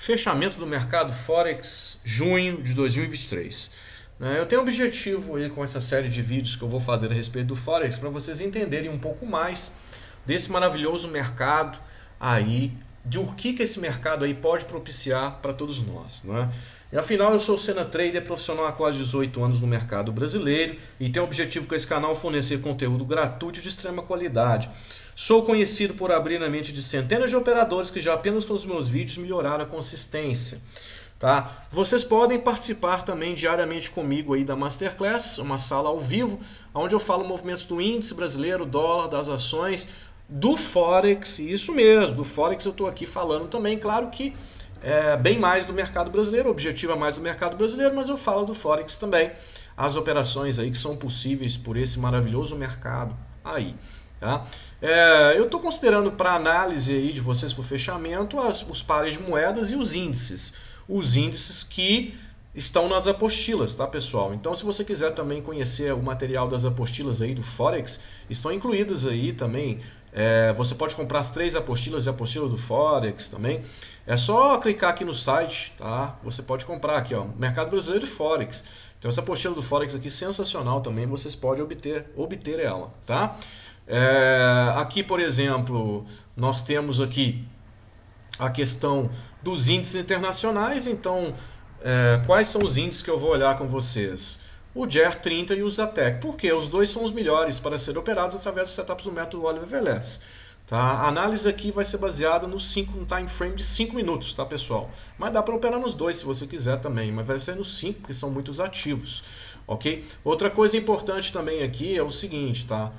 Fechamento do mercado Forex, junho de 2023. Eu tenho um objetivo aí com essa série de vídeos que eu vou fazer a respeito do Forex para vocês entenderem um pouco mais desse maravilhoso mercado aí, de o que esse mercado aí pode propiciar para todos nós, né? E afinal, eu sou Senna Trader, profissional há quase 18 anos no mercado brasileiro e tenho o objetivo com esse canal fornecer conteúdo gratuito e de extrema qualidade. Sou conhecido por abrir na mente de centenas de operadores que já apenas com os meus vídeos melhoraram a consistência. Tá? Vocês podem participar também diariamente comigo aí da Masterclass, uma sala ao vivo, onde eu falo movimentos do índice brasileiro, dólar, das ações, do Forex, isso mesmo, do Forex eu estou aqui falando também, claro que bem mais do mercado brasileiro, o objetivo é mais do mercado brasileiro, mas eu falo do Forex também, as operações aí que são possíveis por esse maravilhoso mercado aí. Tá? Eu estou considerando para análise aí de vocês para o fechamento os pares de moedas e os índices que estão nas apostilas, tá, pessoal? Então, se você quiser também conhecer o material das apostilas aí do Forex, estão incluídas aí também. Você pode comprar as 3 apostilas e a apostila do Forex também. É só clicar aqui no site, tá? Você pode comprar aqui, ó, Mercado Brasileiro e Forex. Então, essa apostila do Forex aqui sensacional também, vocês podem obter ela, tá? Aqui, por exemplo, nós temos aqui a questão dos índices internacionais. Então, quais são os índices que eu vou olhar com vocês? O GER30 e o Zatec, porque os dois são os melhores para serem operados através dos setups do método Oliver Velez. Tá? A análise aqui vai ser baseada no time frame de 5 minutos, tá, pessoal? Mas dá para operar nos dois se você quiser também, mas vai ser nos 5 porque são muitos ativos, ok? Outra coisa importante também aqui é o seguinte, tá?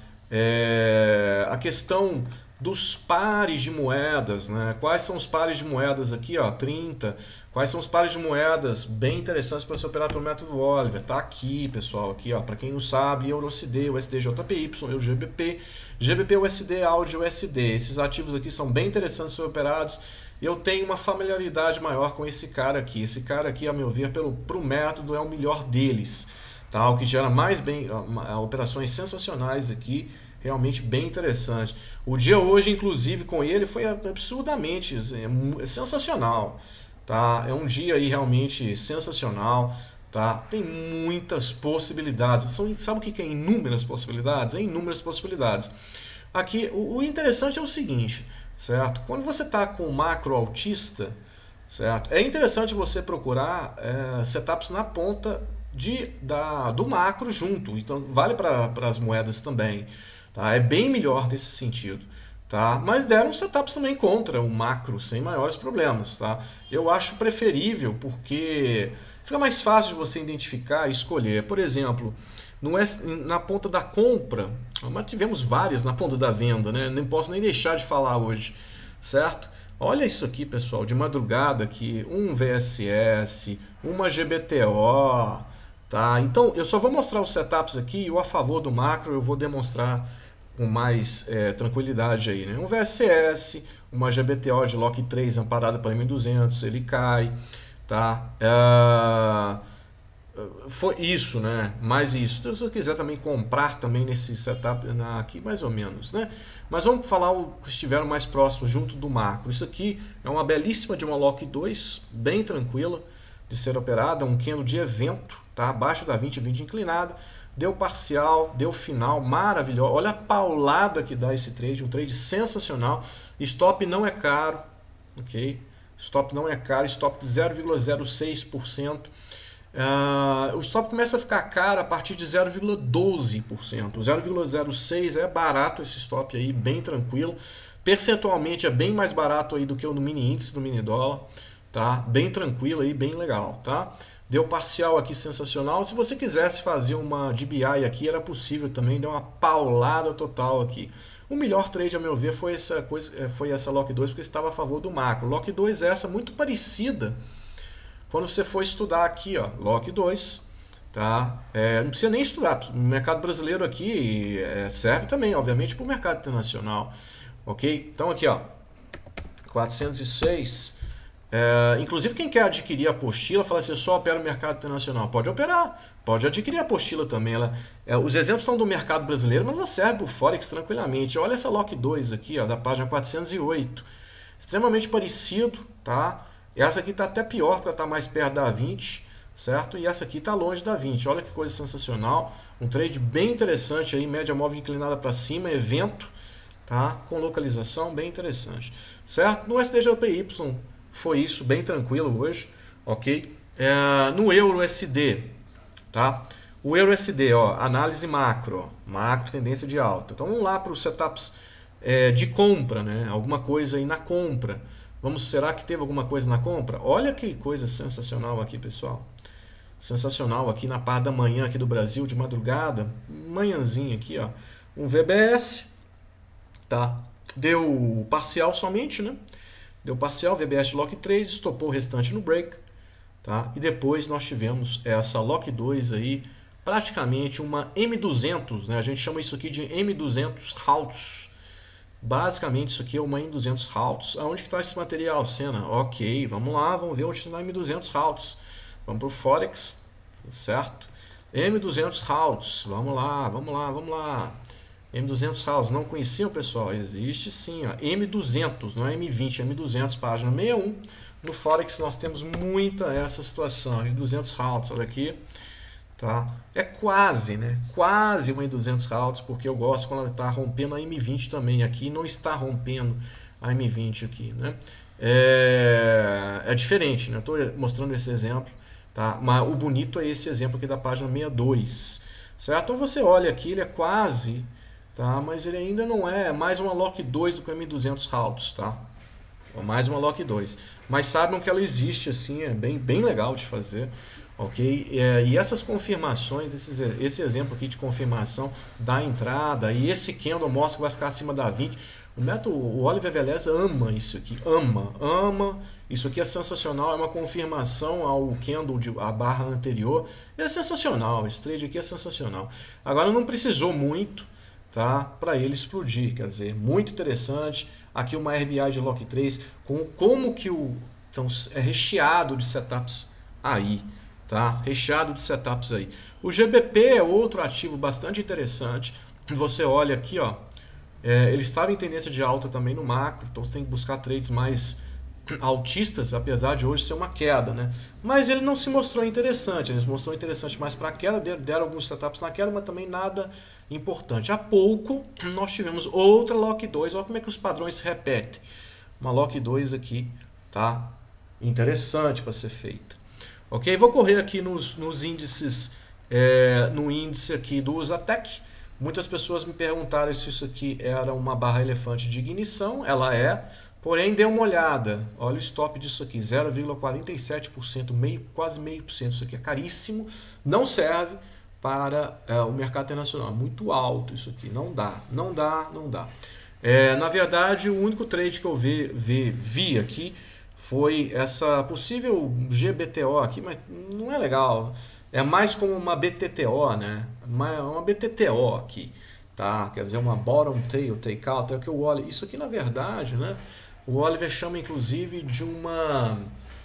A questão dos pares de moedas, né? Quais são os pares de moedas aqui, ó, 30. Quais são os pares de moedas bem interessantes para se operar pelo método Oliver? Tá aqui, pessoal, aqui, ó, para quem não sabe, EURUSD, USD, JPY, GBP, GBP, USD, AUD, USD. Esses ativos aqui são bem interessantes para ser operados. Eu tenho uma familiaridade maior com esse cara aqui. Esse cara aqui, a meu ver, pro método é o melhor deles, tá? O que gera mais operações sensacionais aqui. Realmente bem interessante. O dia hoje, inclusive, com ele foi absurdamente sensacional. Tá? É um dia aí realmente sensacional. Tá? Tem muitas possibilidades. Sabe o que é inúmeras possibilidades? É inúmeras possibilidades. Aqui, o interessante é o seguinte, certo? Quando você está com o macro altista, certo? É interessante você procurar setups na ponta do macro junto. Então, vale para as moedas também. Tá? É bem melhor nesse sentido. Tá? Mas deram setups também contra o macro, sem maiores problemas. Tá? Eu acho preferível porque fica mais fácil de você identificar e escolher. Por exemplo, na ponta da compra, mas tivemos várias na ponta da venda, né? Não posso nem deixar de falar hoje, certo? Olha isso aqui, pessoal, de madrugada aqui, um VSS, uma GBTO. Tá? Então, eu só vou mostrar os setups aqui e o a favor do macro eu vou demonstrar com mais tranquilidade aí, né? Um VSS, uma GBTO de Lock 3 amparada para 1200, ele cai, tá? Foi isso, né? Mais isso. Então, se você quiser também comprar também nesse setup aqui, mais ou menos, né? Mas vamos falar o que estiveram mais próximos junto do macro. Isso aqui é uma belíssima de uma Lock 2, bem tranquila de ser operada, um candle de evento, tá? Abaixo da 20 inclinada, deu parcial, deu final, maravilhoso. Olha a paulada que dá esse trade, um trade sensacional. Stop não é caro, ok? Stop não é caro, stop de 0,06%. O stop começa a ficar caro a partir de 0,12%. 0,06 é barato esse stop aí, bem tranquilo. Percentualmente é bem mais barato aí do que o no mini índice do mini dólar. Tá? Bem tranquilo aí, bem legal, tá? Deu parcial aqui sensacional. Se você quisesse fazer uma DBI aqui, era possível também, deu uma paulada total aqui. O melhor trade, a meu ver, foi essa Lock 2, porque estava a favor do macro. Lock 2 é essa muito parecida quando você for estudar aqui, ó, Lock 2, tá? Não precisa nem estudar, o mercado brasileiro aqui serve também, obviamente, para o mercado internacional, ok? Então aqui, ó, 406. Inclusive quem quer adquirir a apostila, fala assim, eu só opero no mercado internacional, pode operar, pode adquirir a apostila também. Os exemplos são do mercado brasileiro, mas ela serve para o Forex tranquilamente. Olha essa Lock 2 aqui, ó, da página 408, extremamente parecido, tá? Essa aqui está até pior, porque ela está mais perto da 20, certo? E essa aqui está longe da 20. Olha que coisa sensacional. Um trade bem interessante aí, média móvel inclinada para cima, evento, tá? Com localização bem interessante, certo? No SDJPY foi isso, bem tranquilo hoje, ok? No EURUSD, tá? O EURUSD, ó, análise macro, macro tendência de alta. Então vamos lá para os setups de compra, né? Alguma coisa aí na compra. Será que teve alguma coisa na compra? Olha que coisa sensacional aqui, pessoal. Sensacional aqui na parte da manhã aqui do Brasil, de madrugada, manhãzinha aqui, ó. Um VBS, tá? Deu parcial somente, né? Deu parcial, VBS Lock 3, estopou o restante no break, tá? E depois nós tivemos essa Lock 2 aí, praticamente uma M200, né? A gente chama isso aqui de M200 Halts. Basicamente isso aqui é uma M200 Halts. Aonde que está esse material, Senna? Ok, vamos lá, vamos ver onde está M200 Halts. Vamos para o Forex, certo? M200 Halts, vamos lá, vamos lá, vamos lá. M200 Halts, não conheciam, pessoal? Existe sim, ó. M200, não é M20, é M200, página 61. No Forex nós temos muita essa situação, M200 Halts, olha aqui. Tá? É quase, né? Quase uma M200 Halts, porque eu gosto quando ela está rompendo a M20 também. Aqui não está rompendo a M20 aqui, né? É diferente, né? Estou mostrando esse exemplo, tá? Mas o bonito é esse exemplo aqui da página 62, certo? Então você olha aqui, ele é quase, tá? Mas ele ainda não é mais uma Lock 2 do que a M200 Halts, tá? Mais uma Lock 2. Mas saibam que ela existe, assim, é bem legal de fazer. Ok? E essas confirmações, esse exemplo aqui de confirmação da entrada, e esse candle mostra que vai ficar acima da 20. O Oliver Velez ama isso aqui, ama. Isso aqui é sensacional, é uma confirmação ao candle, a barra anterior. É sensacional, esse trade aqui é sensacional. Agora não precisou muito, tá, para ele explodir, quer dizer, muito interessante. Aqui uma RBI de Lock 3, como que então, é recheado de setups aí. Tá? Recheado de setups aí. O GBP é outro ativo bastante interessante. Você olha aqui, ó, ele estava em tendência de alta também no macro, então você tem que buscar trades mais altistas, apesar de hoje ser uma queda, né? Mas ele não se mostrou interessante, ele se mostrou interessante mais para a queda, deram alguns setups na queda, mas também nada importante. Há pouco nós tivemos outra Lock 2, olha como é que os padrões se repetem. Uma Lock 2 aqui, tá? Interessante para ser feita. Ok, vou correr aqui nos índices, no índice aqui do Usatec. Muitas pessoas me perguntaram se isso aqui era uma barra elefante de ignição. Ela é, porém dê uma olhada. Olha o stop disso aqui, 0,47%, quase 0,5%. Isso aqui é caríssimo, não serve para o mercado internacional. Muito alto isso aqui, não dá. Na verdade, o único trade que eu vi aqui foi essa possível GBTO aqui, mas não é legal. É mais como uma BTTO, né? Uma BTTO aqui, tá? Quer dizer, uma Bottom Tail Takeout. É o que o Oliver... Isso aqui, na verdade, né? O Oliver chama, inclusive, de uma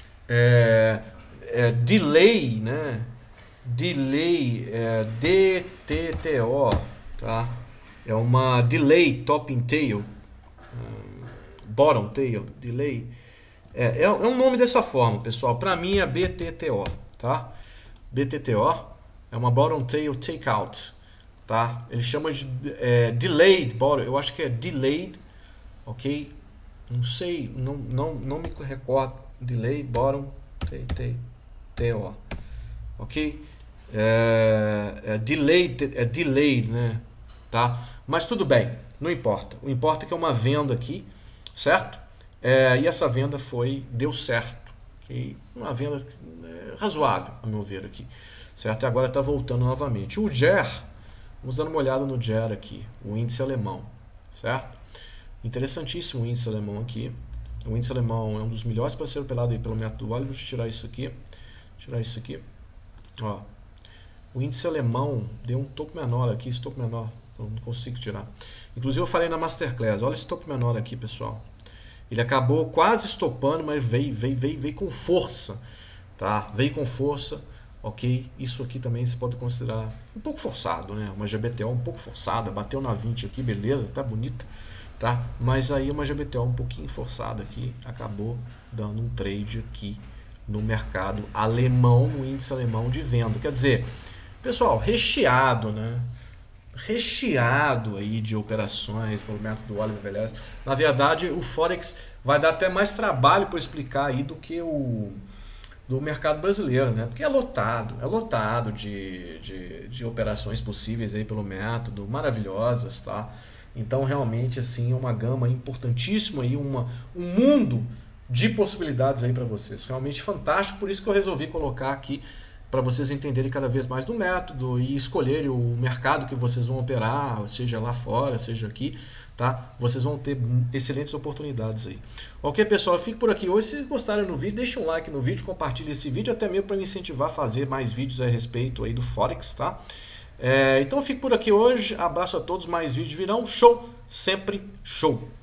delay, né? Delay, DTTO, tá? É uma Delay Topping Tail, Bottom Tail, Delay. É um nome dessa forma, pessoal. Para mim é BTTO, tá? BTTO é uma Bottom Tail Takeout, tá? Ele chama de Delayed Bottom, eu acho que é Delayed, ok? Não sei, não me recordo. Delayed Bottom TO, ok? Delayed, né? Tá? Mas tudo bem, não importa. O importa é que é uma venda aqui, certo? E essa venda deu certo. Okay? Uma venda razoável, a meu ver aqui. Certo? E agora está voltando novamente. O JER, vamos dar uma olhada no JER aqui, o índice alemão. Certo? Interessantíssimo o índice alemão aqui. O índice alemão é um dos melhores para ser operado aí pelo método Oliver. Vou tirar isso aqui. Ó. O índice alemão deu um topo menor aqui, esse topo menor. Eu não consigo tirar. Inclusive eu falei na Masterclass. Olha esse topo menor aqui, pessoal. Ele acabou quase estopando, mas veio com força, tá? Veio com força, ok? Isso aqui também você pode considerar um pouco forçado, né? Uma GBTO um pouco forçada, bateu na 20 aqui, beleza, tá bonita, tá? Mas aí uma GBTO um pouquinho forçada aqui acabou dando um trade aqui no mercado alemão, no índice alemão de venda. Quer dizer, pessoal, recheado, né? Recheado aí de operações pelo método do Oliver Velez. Na verdade, o Forex vai dar até mais trabalho para explicar aí do que o do mercado brasileiro, né? Porque é lotado de operações possíveis aí pelo método, maravilhosas, tá? Então, realmente, assim, uma gama importantíssima aí, um mundo de possibilidades aí para vocês. Realmente fantástico, por isso que eu resolvi colocar aqui para vocês entenderem cada vez mais do método e escolherem o mercado que vocês vão operar, seja lá fora, seja aqui, tá? Vocês vão ter excelentes oportunidades aí. Ok, pessoal? Eu fico por aqui hoje. Se gostarem do vídeo, deixem um like no vídeo, compartilhem esse vídeo, até mesmo para me incentivar a fazer mais vídeos a respeito aí do Forex, tá? Então eu fico por aqui hoje. Abraço a todos, mais vídeos virão. Show! Sempre show!